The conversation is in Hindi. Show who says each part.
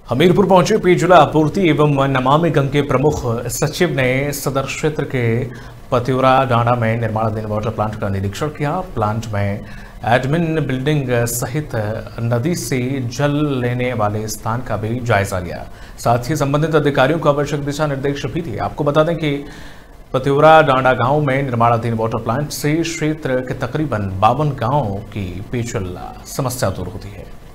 Speaker 1: हमीरपुर पहुंचे पेयजल आपूर्ति एवं नमामि गंगे प्रमुख सचिव ने सदर क्षेत्र के पतिवरा डांडा में निर्माणाधीन वाटर प्लांट का निरीक्षण किया। प्लांट में एडमिन बिल्डिंग सहित नदी से जल लेने वाले स्थान का भी जायजा लिया। साथ ही संबंधित अधिकारियों को आवश्यक दिशा निर्देश भी दिए। आपको बता दें कि पतिवरा डांडा गांव में निर्माणाधीन वाटर प्लांट से क्षेत्र के तकरीबन 52 गांवों की पेयजल समस्या दूर होती है।